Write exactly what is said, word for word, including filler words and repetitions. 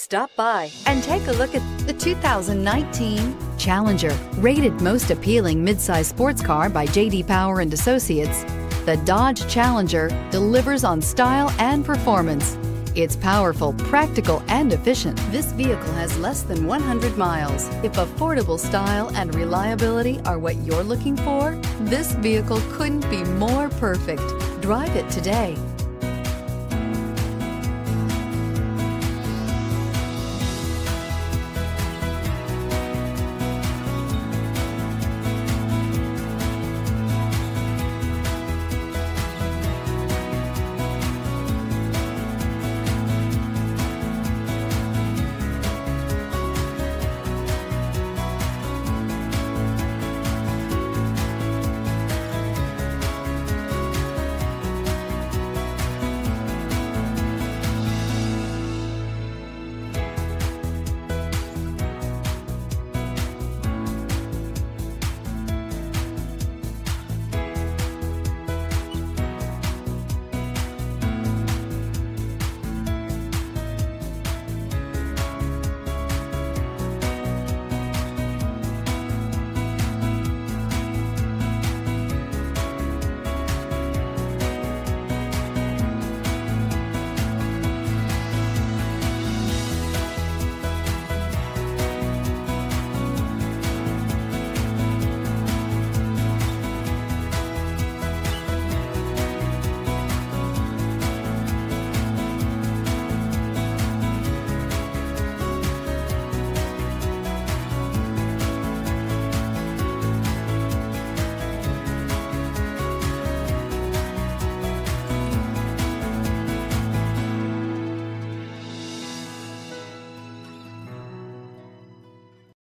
Stop by and take a look at the two thousand nineteen Challenger. Rated most appealing midsize sports car by J D Power and Associates, the Dodge Challenger delivers on style and performance. It's powerful, practical, and efficient. This vehicle has less than one hundred miles. If affordable style and reliability are what you're looking for, this vehicle couldn't be more perfect. Drive it today.